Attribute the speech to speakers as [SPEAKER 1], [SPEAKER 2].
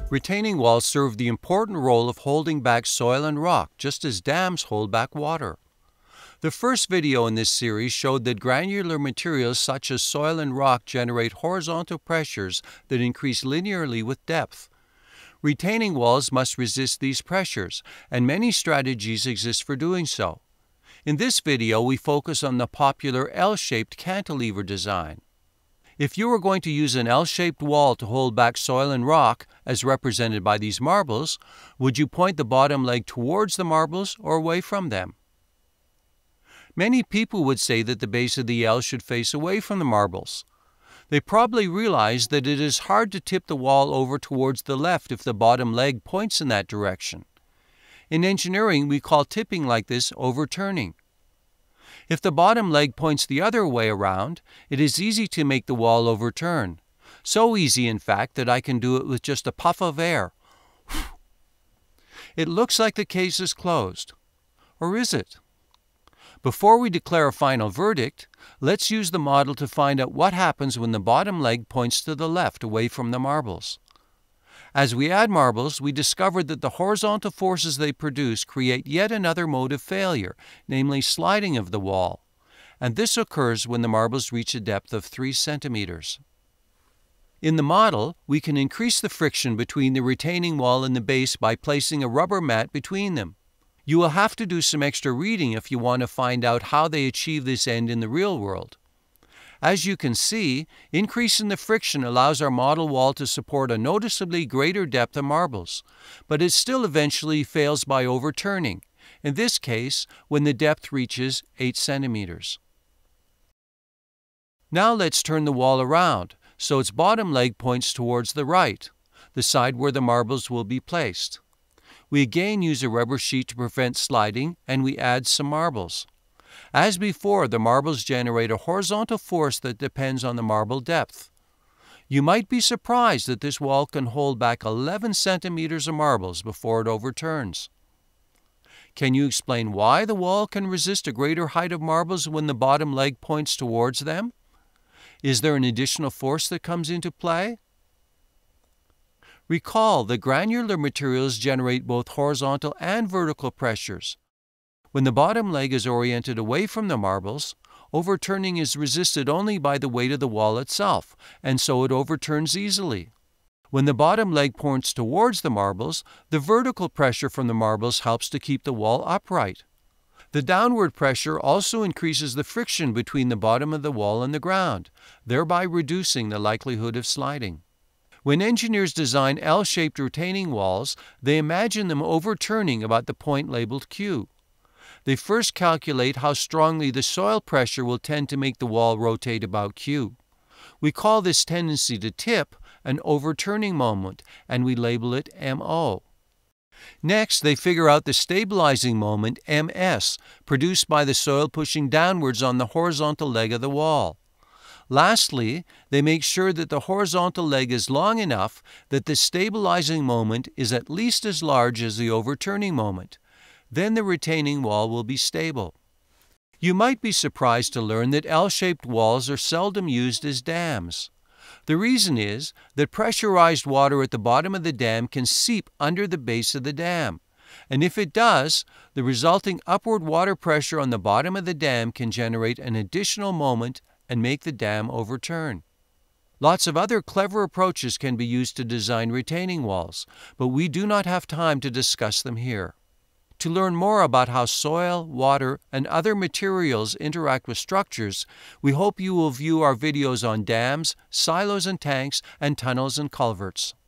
[SPEAKER 1] Retaining walls serve the important role of holding back soil and rock, just as dams hold back water. The first video in this series showed that granular materials such as soil and rock generate horizontal pressures that increase linearly with depth. Retaining walls must resist these pressures, and many strategies exist for doing so. In this video, we focus on the popular L-shaped cantilever design. If you were going to use an L-shaped wall to hold back soil and rock, as represented by these marbles, would you point the bottom leg towards the marbles or away from them? Many people would say that the base of the L should face away from the marbles. They probably realize that it is hard to tip the wall over towards the left if the bottom leg points in that direction. In engineering, we call tipping like this overturning. If the bottom leg points the other way around, it is easy to make the wall overturn. So easy, in fact, that I can do it with just a puff of air. It looks like the case is closed. Or is it? Before we declare a final verdict, let's use the model to find out what happens when the bottom leg points to the left away from the marbles. As we add marbles, we discovered that the horizontal forces they produce create yet another mode of failure, namely sliding of the wall. And this occurs when the marbles reach a depth of 3 centimeters. In the model, we can increase the friction between the retaining wall and the base by placing a rubber mat between them. You will have to do some extra reading if you want to find out how they achieve this end in the real world. As you can see, increasing the friction allows our model wall to support a noticeably greater depth of marbles, but it still eventually fails by overturning, in this case when the depth reaches 8 centimeters. Now let's turn the wall around, so its bottom leg points towards the right, the side where the marbles will be placed. We again use a rubber sheet to prevent sliding, and we add some marbles. As before, the marbles generate a horizontal force that depends on the marble depth. You might be surprised that this wall can hold back 11 centimeters of marbles before it overturns. Can you explain why the wall can resist a greater height of marbles when the bottom leg points towards them? Is there an additional force that comes into play? Recall that granular materials generate both horizontal and vertical pressures. When the bottom leg is oriented away from the marbles, overturning is resisted only by the weight of the wall itself, and so it overturns easily. When the bottom leg points towards the marbles, the vertical pressure from the marbles helps to keep the wall upright. The downward pressure also increases the friction between the bottom of the wall and the ground, thereby reducing the likelihood of sliding. When engineers design L-shaped retaining walls, they imagine them overturning about the point labeled Q. They first calculate how strongly the soil pressure will tend to make the wall rotate about Q. We call this tendency to tip an overturning moment, and we label it MO. Next, they figure out the stabilizing moment, MS, produced by the soil pushing downwards on the horizontal leg of the wall. Lastly, they make sure that the horizontal leg is long enough that the stabilizing moment is at least as large as the overturning moment. Then the retaining wall will be stable. You might be surprised to learn that L-shaped walls are seldom used as dams. The reason is that pressurized water at the bottom of the dam can seep under the base of the dam. And if it does, the resulting upward water pressure on the bottom of the dam can generate an additional moment and make the dam overturn. Lots of other clever approaches can be used to design retaining walls, but we do not have time to discuss them here. To learn more about how soil, water, and other materials interact with structures, we hope you will view our videos on dams, silos and tanks, and tunnels and culverts.